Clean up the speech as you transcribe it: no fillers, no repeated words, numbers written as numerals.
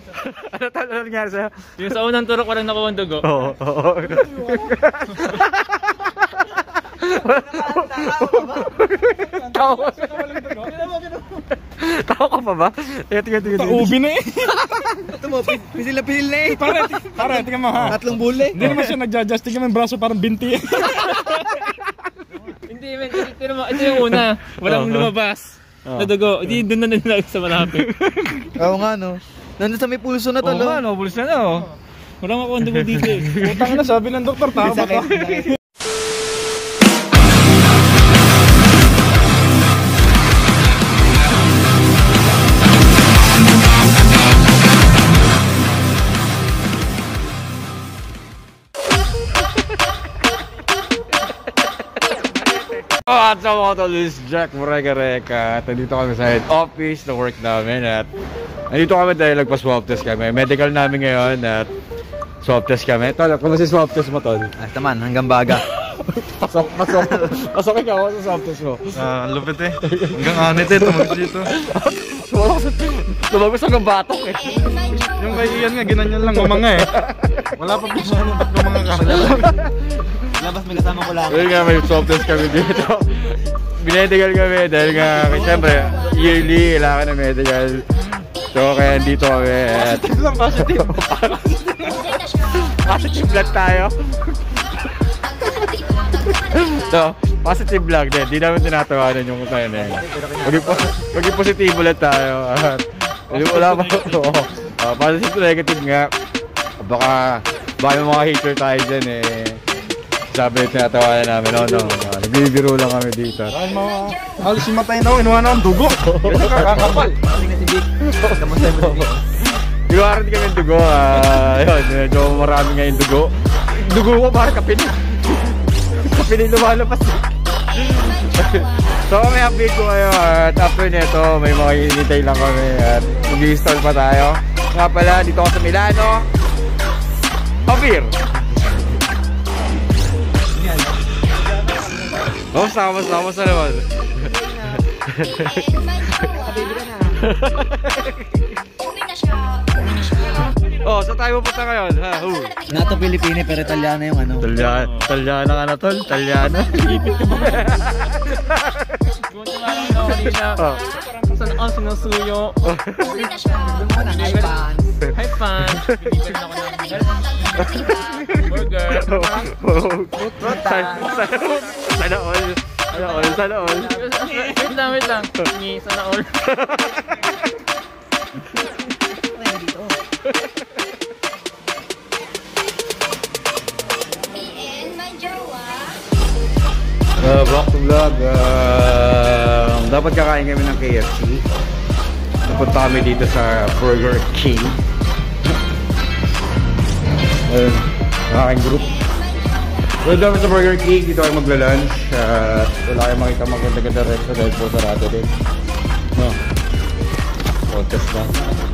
Ano nangyari sa'yo? Yung sa unang turok walang nakuha ang dugo. Oo. Tao ka pa ba? Tingnan. Taubi na eh. Ito mo, pisil na eh. Para, tingnan mo ha. Tatlong bule. Hindi naman siya nagja-adjust. Tingnan mo yung braso parang binti. Hindi men, ito yung una. Walang lumabas na dugo. Hindi doon na nilag sa malapit. Oo nga no. Nandun sa may pulso na talo. Oo nga, no, bulis na no. Walang makuha ang dugo dito eh. Utang na, sabi ng doktor, tao ba to? What's up mga tol, this is Jack Murega-Reka at nandito kami sa head office na work namin at nandito kami dahil nagpa-swab test kami. Medical namin ngayon at swab test kami. Tol, kung si swab test mo tol? Ah, taman, hanggang baga. Pasok ikaw sa swab test mo. Ang lupit eh. Hanggang anit eh, tumagos dito. Tumagos hanggang batok eh. Yung kay Ian nga, ginanyan lang, gumanga eh. Wala pa po siya, ba't gumanga ka? Labas may kasama ko lang. Dahil nga may swab test kami dito. Binedical kami dahil nga, siyempre, yearly, kailangan ng medical. So, kaya dito kami at... Positive. Positive blood tayo. So, positive lang din. Di namin tinatawanan yung tayo na yun. Maging positibo lang tayo. Wala pa ito. Positive to negative nga. Baka yung mga hater tayo dyan eh. Sabi yung tinatawanan namin. No. Nagbibiro lang kami dito. Dahil mga alis yung matay na ako, inuha na ang dugo. Kasi kakakapal. Inuwaran kami yung dugo. Ayun, medyo marami nga yung dugo. Dugo ko parang kapin. Kapin yung lumalabas. So may update ko kayo at after nito may mga hinintay lang kami at mag-install pa tayo. Nga pala, dito ako sa Milano. Pabir! Kamusta naman? Oh, saan tayo pupunta ngayon? Nato Pilipine pero Italiano yung ano. Italiano ka na tol? Italiano? Kung tumarang na kanina, saan ang sinusuyo? Hi fans. Hi fans! Bibigyan ako ng burger. Sana all. Wait lang. Sana all. Back to vlog. Dapat kakain kami ng KFC. Napunta kami dito sa Burger King. Nakain group. So dapat sa Burger King, dito kayo magla-lunch. Wala kayong makita maganda-ganda restaurant dahil po sarado din. No. Contest lang.